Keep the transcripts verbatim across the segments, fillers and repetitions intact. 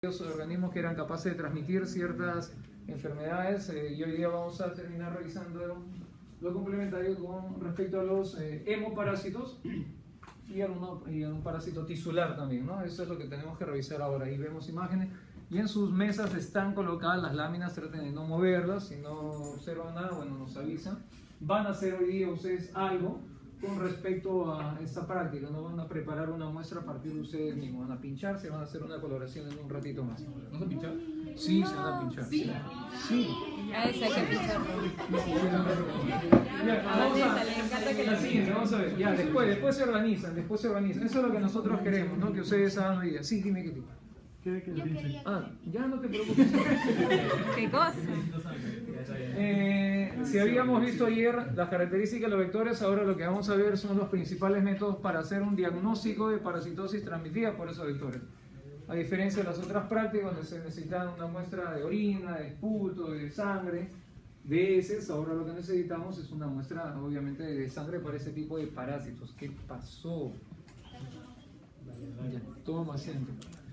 organismos que eran capaces de transmitir ciertas enfermedades, eh, y hoy día vamos a terminar revisando lo complementario con respecto a los eh, hemoparásitos y a, uno, y a un parásito tisular también, ¿no? Eso es lo que tenemos que revisar ahora. Ahí vemos imágenes y en sus mesas están colocadas las láminas, traten de no moverlas, si no observan nada, bueno, nos avisan. Van a hacer hoy día ustedes algo con respecto a esta práctica, no van a preparar una muestra a partir de ustedes mismos, van a pinchar, se van a hacer una coloración en un ratito más. ¿Vas a pinchar? Sí, se van a pinchar. Sí. Sí. A ese hay que pincharlo. Ya, vamos a la siguiente, vamos a ver. Ya, después, después se organizan, después se organizan. Eso es lo que nosotros queremos, ¿no? Que ustedes hagan hoy día. Sí, dime qué tipo. ¿Qué que le Ah, ya no te preocupes. ¿Qué cosa? Eh, si habíamos visto ayer las características de los vectores, ahora lo que vamos a ver son los principales métodos para hacer un diagnóstico de parasitosis transmitida por esos vectores. A diferencia de las otras prácticas donde se necesita una muestra de orina, de esputo, de sangre, de heces, ahora lo que necesitamos es una muestra obviamente de sangre para ese tipo de parásitos. ¿Qué pasó? Ya, toma asiento.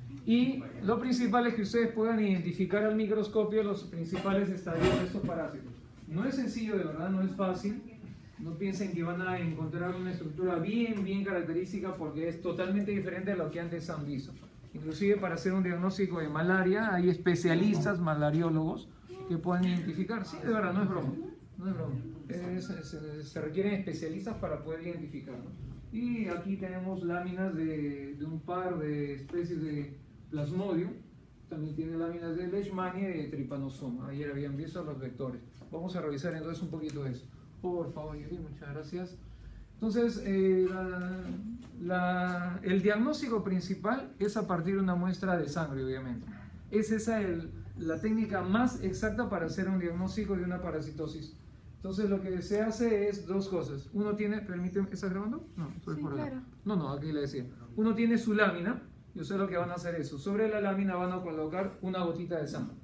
Y lo principal es que ustedes puedan identificar al microscopio los principales estadios de estos parásitos. No es sencillo, de verdad, no es fácil. No piensen que van a encontrar una estructura bien, bien característica, porque es totalmente diferente a lo que antes han visto. Inclusive para hacer un diagnóstico de malaria hay especialistas malariólogos que pueden identificar. Sí, de verdad, no es broma. No es broma. Es, es, se requieren especialistas para poder identificar, ¿no? Y aquí tenemos láminas de, de un par de especies de Plasmodium. También tiene láminas de Leishmania y de Trypanosoma. Ayer habían visto los vectores. Vamos a revisar entonces un poquito de eso. Por favor, Yuri, muchas gracias. Entonces, eh, la, la, el diagnóstico principal es a partir de una muestra de sangre, obviamente. Es esa el, la técnica más exacta para hacer un diagnóstico de una parasitosis. Entonces, lo que se hace es dos cosas. Uno tiene, permíteme, ¿estás grabando? No, estoy sí, por acá. Claro. No, no, aquí le decía. Uno tiene su lámina, y ustedes lo que van a hacer es eso. Sobre la lámina van a colocar una gotita de sangre.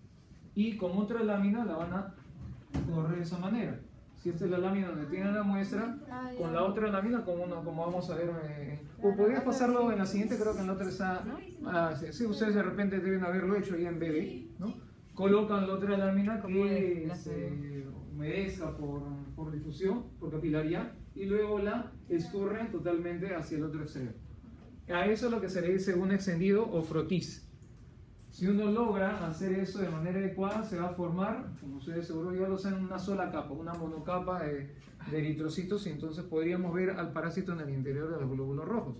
Y con otra lámina la van a correr de esa manera. Si esta es la lámina donde tiene la muestra, con la otra lámina, como, una, como vamos a ver, eh, o podrías pasarlo en la siguiente, creo que en la otra está, ah, sí, sí, ustedes de repente deben haberlo hecho ya en bebé, ¿no? Colocan la otra lámina que se humedezca por, por difusión, por capilaridad, y luego la escurren totalmente hacia el otro extremo. A eso es lo que se le dice un extendido o frotis. Si uno logra hacer eso de manera adecuada, se va a formar, como ustedes seguro ya lo saben, una sola capa, una monocapa de, de eritrocitos, y entonces podríamos ver al parásito en el interior de los glóbulos rojos.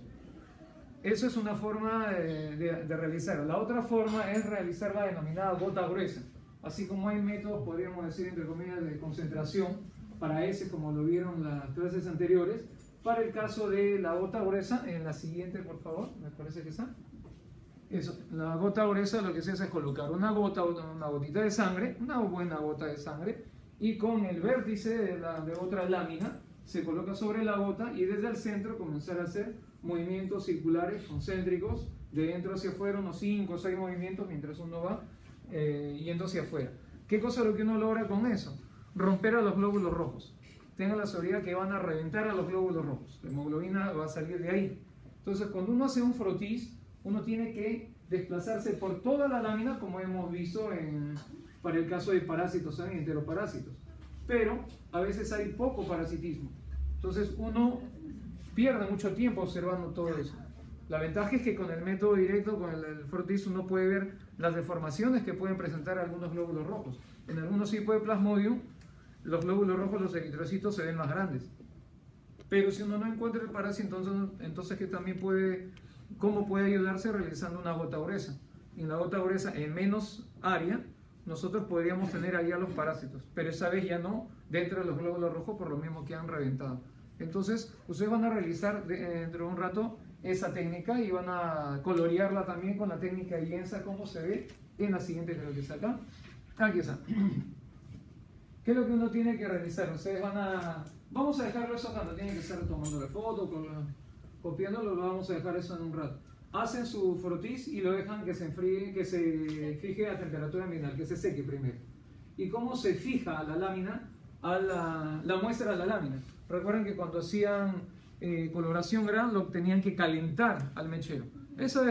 Eso es una forma de, de, de realizarlo. La otra forma es realizar la denominada gota gruesa. Así como hay métodos, podríamos decir, entre comillas, de concentración para ese, como lo vieron las clases anteriores. Para el caso de la gota gruesa, en la siguiente, por favor, me parece que está. Eso, la gota gruesa lo que se hace es colocar una gota, una gotita de sangre, una buena gota de sangre, y con el vértice de, la, de otra lámina se coloca sobre la gota y desde el centro comenzar a hacer movimientos circulares concéntricos, de dentro hacia afuera, unos cinco o seis movimientos mientras uno va eh, yendo hacia afuera. ¿Qué cosa es lo que uno logra con eso? Romper a los glóbulos rojos. Tengan la seguridad que van a reventar a los glóbulos rojos. La hemoglobina va a salir de ahí. Entonces, cuando uno hace un frotis, uno tiene que desplazarse por toda la lámina, como hemos visto en, para el caso de parásitos, ¿saben? Enteroparásitos. Pero a veces hay poco parasitismo. Entonces uno pierde mucho tiempo observando todo eso. La ventaja es que con el método directo, con el, el frotis, uno puede ver las deformaciones que pueden presentar algunos glóbulos rojos. En algunos tipos de Plasmodium, los glóbulos rojos, los eritrocitos, se ven más grandes. Pero si uno no encuentra el parásito, entonces, entonces que también puede... ¿Cómo puede ayudarse? Realizando una gota gruesa. En la gota gruesa, en menos área, nosotros podríamos tener ahí a los parásitos, pero esa vez ya no dentro de los glóbulos rojos, por lo mismo que han reventado. Entonces, ustedes van a realizar de, dentro de un rato esa técnica y van a colorearla también con la técnica de Jensa, como se ve en la siguiente, creo que está acá. Aquí está. ¿Qué es lo que uno tiene que realizar? Ustedes van a... Vamos a dejarlo eso cuando tienen que estar tomando la foto, con la... copiándolo, lo vamos a dejar eso en un rato. Hacen su frotis y lo dejan que se enfríe, que se fije a temperatura ambiental, que se seque primero. ¿Y cómo se fija a la lámina, a la, la muestra a la lámina? Recuerden que cuando hacían eh, coloración gran, lo tenían que calentar al mechero. Esa vez no.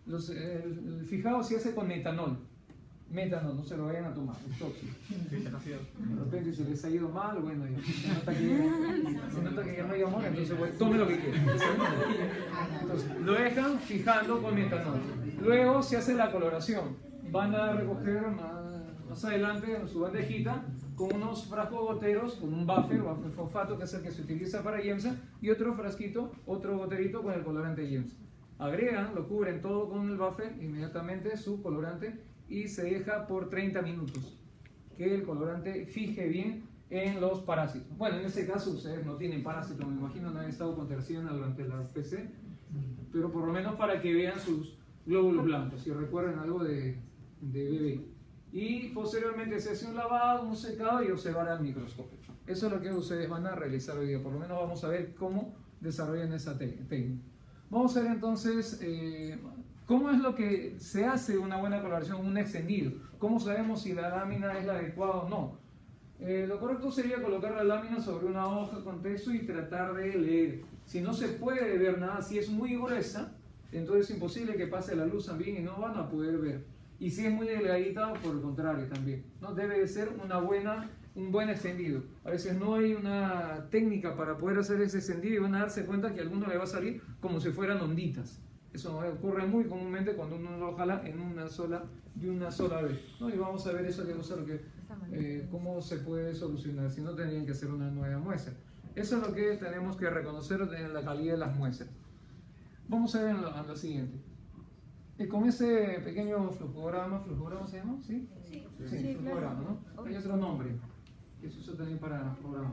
Los, el, el fijado se hace con metanol. Metanol, no se lo vayan a tomar, es tóxico. De repente se les ha ido mal, bueno, ya, se nota que, se nota que ya no hay amor, entonces bueno, tome lo que quiera. Entonces, lo dejan fijando con metanol. Luego se hace la coloración. Van a recoger más, más adelante en su bandejita con unos frascos goteros, con un buffer, buffer fosfato, que es el que se utiliza para Giemsa, y otro frasquito, otro goterito con el colorante Giemsa. Agregan, lo cubren todo con el buffer, inmediatamente su colorante, y se deja por treinta minutos que el colorante fije bien en los parásitos. Bueno, en este caso ustedes no tienen parásitos, me imagino, no han estado con terciana durante la P C, pero por lo menos para que vean sus glóbulos blancos, si recuerden algo de, de bebé. Y posteriormente se hace un lavado, un secado y observar al microscopio. Eso es lo que ustedes van a realizar hoy día. Por lo menos vamos a ver cómo desarrollan esa técnica. Vamos a ver entonces eh, cómo es lo que se hace una buena coloración, un extendido. ¿Cómo sabemos si la lámina es la adecuada o no? Eh, lo correcto sería colocar la lámina sobre una hoja con texto y tratar de leer. Si no se puede ver nada, si es muy gruesa, entonces es imposible que pase la luz también y no van a poder ver. Y si es muy delgadita, por el contrario también, ¿no? Debe de ser una buena, un buen extendido. A veces no hay una técnica para poder hacer ese extendido y van a darse cuenta que a alguno le va a salir como si fueran onditas. Eso ocurre muy comúnmente cuando uno lo jala en una sola, de una sola vez, ¿no? Y vamos a ver eso, que, que, eh, cómo se puede solucionar, si no tendrían que hacer una nueva muestra. Eso es lo que tenemos que reconocer en la calidad de las muestras. Vamos a ver en lo, en lo siguiente. Y con ese pequeño flujograma, ¿flujograma se llama? ¿Sí? Sí, sí, sí, flujograma, ¿no? Hay otro nombre que se usa también para programas.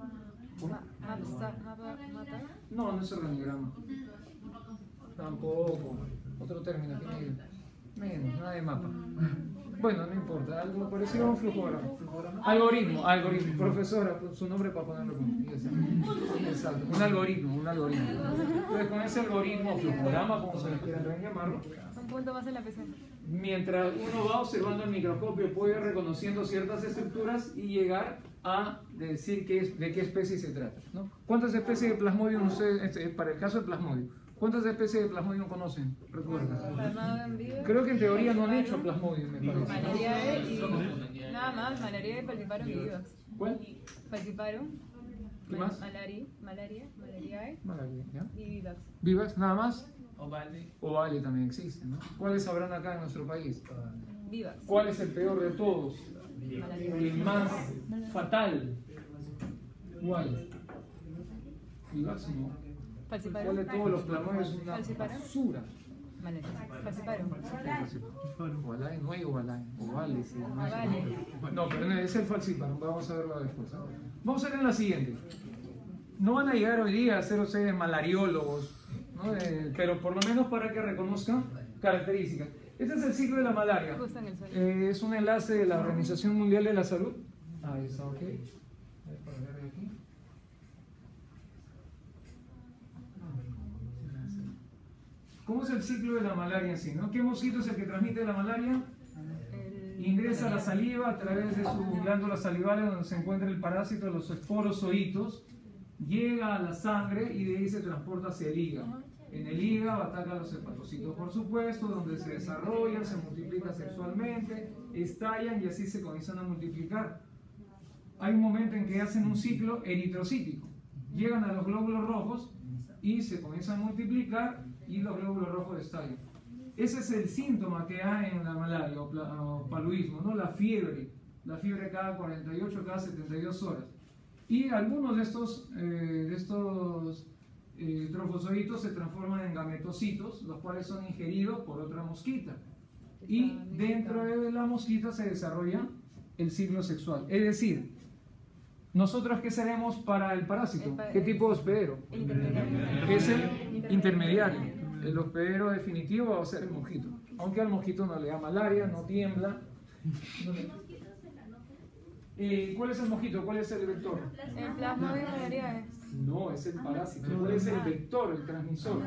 No, no es organigrama. Tampoco. Otro término, tiene menos, nada de mapa. Bueno, no importa, algo parecido a un flujograma. Algoritmo, algoritmo. Profesora, su nombre para ponerlo con. Exacto, un algoritmo, un algoritmo. Entonces, con ese algoritmo, flujograma, como se les quiera llamarlo, un punto más en la P C. Mientras uno va observando el microscopio, puede ir reconociendo ciertas estructuras y llegar a decir qué es, de qué especie se trata, ¿no? ¿Cuántas especies de Plasmodium ustedes, para el caso del Plasmodium, cuántas especies de Plasmodium conocen? ¿Recuerdan? Creo que en teoría no han hecho Plasmodium, me parece. Malariae y nada más, Malariae, Falciparum y Vivax. ¿Cuál? Falciparum. ¿Qué más? Malaria, Malaria, Malariae Malaria, ¿ya? y Vivax. ¿Vivax nada más? Ovale. Ovale también existe, ¿no? ¿Cuáles habrán acá en nuestro país? Vivax. ¿Cuál es el peor de todos? Malaria. El más fatal. ¿Cuál? Vivax no. Falciparum. ¿Cuál de todos los plasmodios es una Falciparum. basura? Malaria. Falciparum. Ovale, no hay ovale. Ovale, sí. No, es- Ovale. no, pero es el falciparum. Vamos a verlo después. Vamos a ver en la siguiente. No van a llegar hoy día a ser ustedes malariólogos, ¿no? Eh, pero por lo menos para que reconozcan características. Este es el ciclo de la malaria. Justo en el suelo. Eh, es un enlace de la Organización Mundial de la Salud. Ahí está, ok. Aquí. ¿Cómo es el ciclo de la malaria en sí, ¿no? ¿Qué mosquito es el que transmite la malaria? El- Ingresa a la saliva a través de sus glándulas salivales donde se encuentra el parásito de los esporozoitos, llega a la sangre y de ahí se transporta hacia el hígado. En el hígado ataca a los hepatocitos, por supuesto, donde se desarrollan, se multiplican sexualmente, estallan y así se comienzan a multiplicar. Hay un momento en que hacen un ciclo eritrocítico, llegan a los glóbulos rojos y se comienzan a multiplicar y los glóbulos rojos estallan. Ese es el síntoma que hay en la malaria o, pla- o paludismo, ¿no? La fiebre, la fiebre cada cuarenta y ocho, cada setenta y dos horas. Y algunos de estos, eh, de estos eh, trofozoitos se transforman en gametocitos, los cuales son ingeridos por otra mosquita. Y dentro de la mosquita se desarrolla el ciclo sexual. Es decir, ¿nosotros qué seremos para el parásito? ¿Qué tipo de hospedero? el intermediario. Es el intermediario. El hospedero definitivo va a ser el mosquito. Aunque al mosquito no le da malaria, no tiembla. No le- Eh, ¿Cuál es el mosquito? ¿Cuál es el vector? El Plasmodium malariae. No, es el parásito. ¿Cuál es el vector, el transmisor?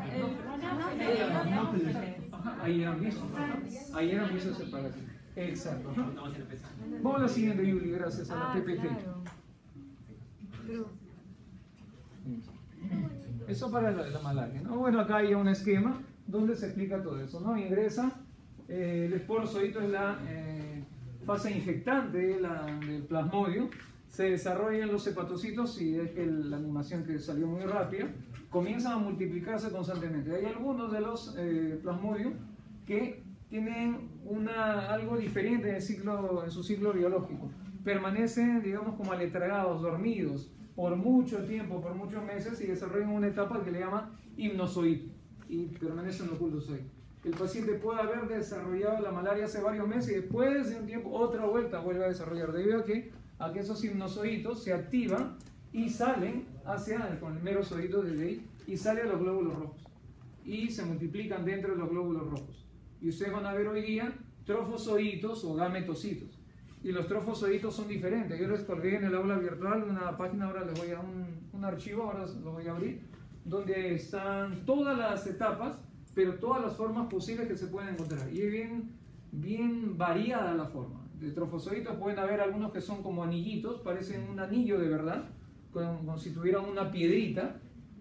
Ajá, ahí han visto. Ajá, ahí han visto ese parásito. Exacto. Ajá. Vamos a la siguiente, Yuli, gracias a la Ah, P P T. claro. True. Eso para la, la malaria, ¿no? Bueno, acá hay un esquema donde se explica todo eso, ¿no? Ingresa, eh, el esporozoito es la eh, fase infectante de la, del plasmodio, se desarrollan los hepatocitos y es que la animación que salió muy rápida, comienzan a multiplicarse constantemente. Hay algunos de los eh, plasmodios que tienen una, algo diferente en, el ciclo, en su ciclo biológico. Permanecen, digamos, como aletargados, dormidos, por mucho tiempo, por muchos meses, y desarrollan una etapa que le llama hipnozoito, y permanecen ocultos ahí. El paciente puede haber desarrollado la malaria hace varios meses y después de un tiempo, otra vuelta vuelve a desarrollar, debido a que, a que esos hipnozoitos se activan y salen hacia, con el merozoito desde ahí, y salen a los glóbulos rojos, y se multiplican dentro de los glóbulos rojos. Y ustedes van a ver hoy día trofozoitos o gametocitos. Y los trofozoitos son diferentes. Yo les colgué en el aula virtual una página, ahora les voy a un, un archivo, ahora lo voy a abrir, donde están todas las etapas, pero todas las formas posibles que se pueden encontrar. Y es bien, bien variada la forma. De trofozoitos pueden haber algunos que son como anillitos, parecen un anillo de verdad, como, como si tuvieran una piedrita,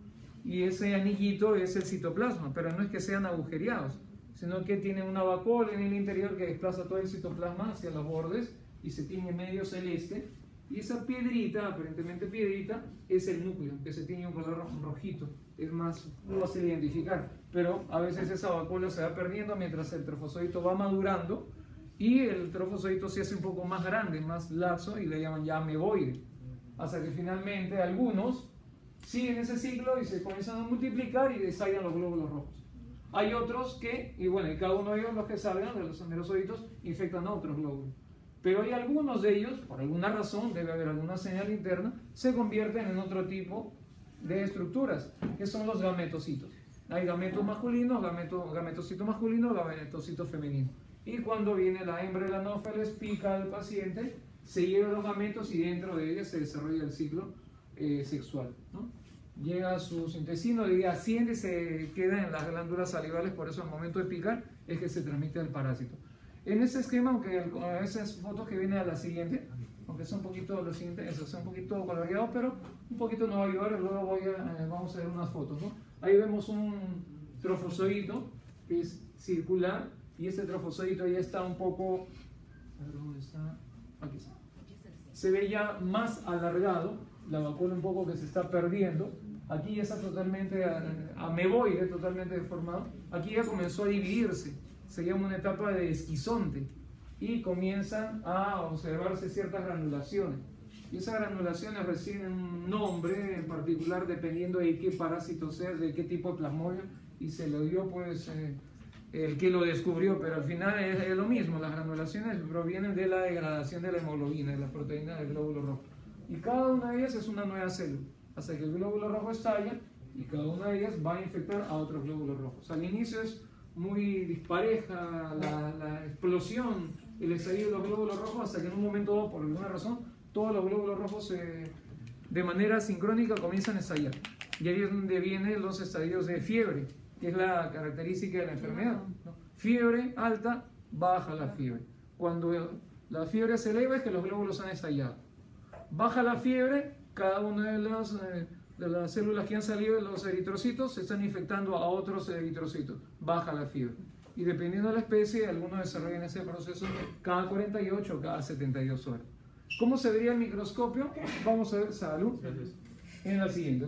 y ese anillito es el citoplasma, pero no es que sean agujereados, sino que tienen una vacuola en el interior que desplaza todo el citoplasma hacia los bordes y se tiñe medio celeste, y esa piedrita, aparentemente piedrita, es el núcleo, que se tiñe un color rojito, es más fácil de identificar, pero a veces esa vacuola se va perdiendo mientras el trofozoito va madurando, y el trofozoito se hace un poco más grande, más laxo, y le llaman ya ameboide, hasta que finalmente algunos siguen ese ciclo y se comienzan a multiplicar y desarrollan los glóbulos rojos. Hay otros que, y bueno, y cada uno de ellos, los que salgan de los merozoitos, infectan a otros glóbulos. Pero hay algunos de ellos, por alguna razón, debe haber alguna señal interna, se convierten en otro tipo de estructuras, que son los gametocitos. Hay gametos masculinos, gameto, gametocito masculino, gametocito femenino. Y cuando viene la hembra del anófeles, pica al paciente, se lleva los gametos y dentro de ellos se desarrolla el ciclo eh, sexual, ¿no? Llega a sus intestinos y asciende y se queda en las glándulas salivales, por eso al momento de picar es que se transmite el parásito. En ese esquema, aunque a esas fotos que viene a la siguiente, aunque son un poquito, lo siguiente, eso, son un poquito coloreados, pero un poquito nos va a ayudar, luego voy a, eh, vamos a ver unas fotos, ¿no? Ahí vemos un trofozoito que es circular, y este trofozoito ya está un poco, a ver dónde está, aquí está, se ve ya más alargado, la vacuola un poco que se está perdiendo, aquí ya está totalmente ameboide, totalmente deformado, aquí ya comenzó a dividirse, se llama una etapa de esquizonte, y comienzan a observarse ciertas granulaciones, y esas granulaciones reciben un nombre en particular dependiendo de qué parásito sea, de qué tipo de plasmodio, y se lo dio pues eh, el que lo descubrió, pero al final es, es lo mismo, las granulaciones provienen de la degradación de la hemoglobina, de las proteínas del glóbulo rojo. Y cada una de ellas es una nueva célula, hasta que el glóbulo rojo estalla y cada una de ellas va a infectar a otros glóbulos rojos. Al inicio es muy dispareja la, la explosión, el estallido de los glóbulos rojos, hasta que en un momento dado, por alguna razón, todos los glóbulos rojos se, de manera sincrónica comienzan a estallar. Y ahí es donde vienen los estadios de fiebre, que es la característica de la enfermedad, ¿no? Fiebre alta, baja la fiebre. Cuando la fiebre se eleva es que los glóbulos han estallado. Baja la fiebre, cada una de las, eh, de las células que han salido de los eritrocitos se están infectando a otros eritrocitos. Baja la fiebre. Y dependiendo de la especie, algunos desarrollan ese proceso cada cuarenta y ocho o cada setenta y dos horas. ¿Cómo se vería el microscopio? Vamos a ver, salud, en la siguiente.